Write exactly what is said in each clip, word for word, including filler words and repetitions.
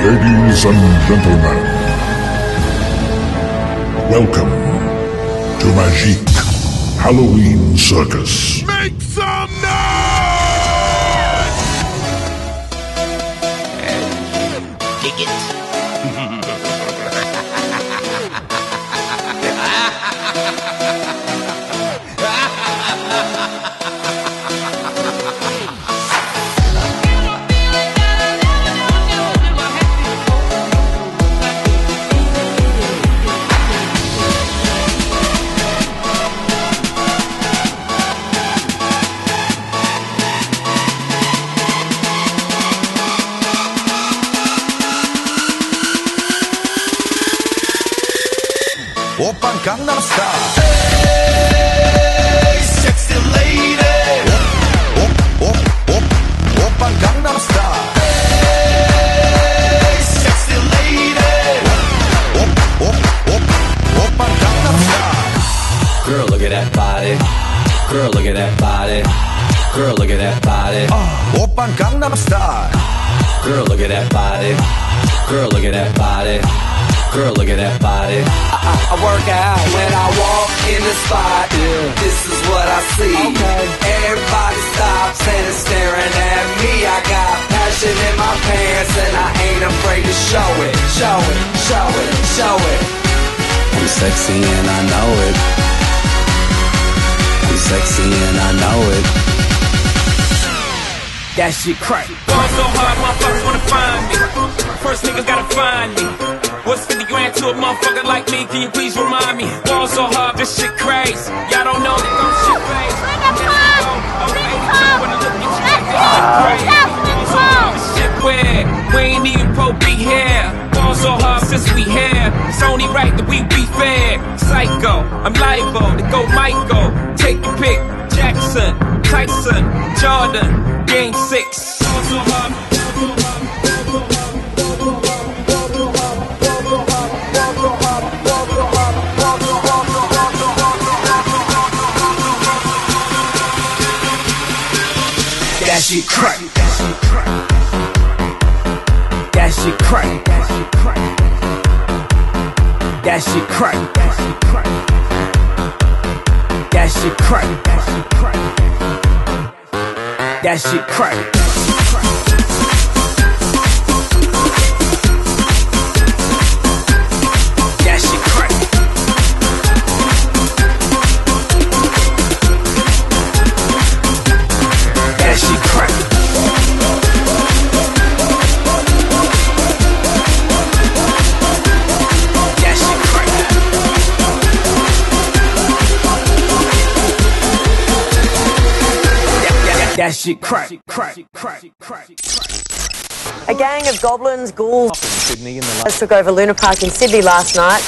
Ladies and gentlemen, welcome to Magique Halloween Circus. Make some noise! And dig it. 오빤 강남스타일 Hey sexy lady 오, 오, 오, 오, 오빤 강남스타일 Hey sexy lady 오, 오, 오, 오, 오빤 강남스타일 Girl look at that body Girl look at that body Girl look at that body uh, 오빤 강남스타일 Girl look at that body Girl look at that body Girl, look at that body. I, I, I work out when I walk in the spot. Yeah. This is what I see. Okay. Everybody stops and is staring at me. I got passion in my pants and I ain't afraid to show it. Show it, show it, show it. I'm sexy and I know it. I'm sexy and I know it. That shit crack. Going so hard, motherfuckers wanna find me. First niggas gotta find me. What's fifty grand to a motherfucker like me? Can you please remind me? Going so hard, this shit crazy. Y'all don't know that I'm shit crazy. Bring it home! Bring it home! Going so hard, this shit weird. We ain't even pro be here. Going so hard since we here. It's only right that we be fair. Psycho, I'm liable to go Michael. Take your pick. Jackson, Tyson, Jordan, Game six. Going so hard. That shit crack. That shit crack. That shit crack. That shit crack. That shit crack. That shit crack, crack, crack, crack. A gang of goblins, ghouls, took over Luna Park in Sydney last night.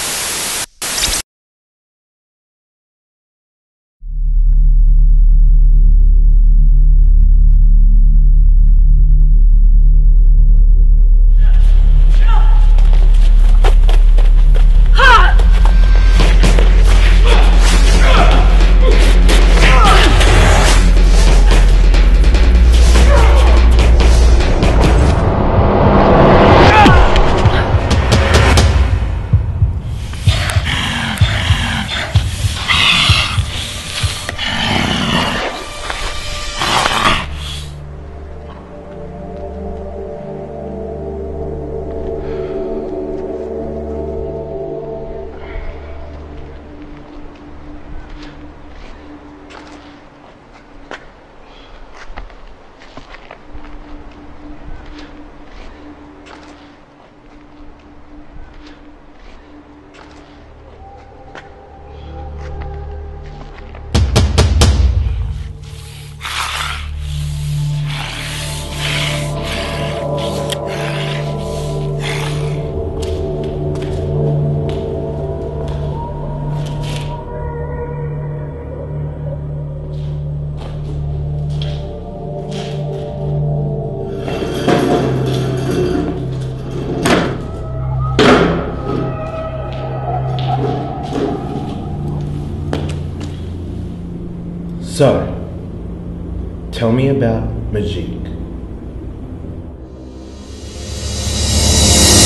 So, tell me about Magique.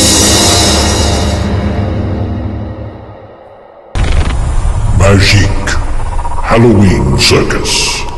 Halloween Circus.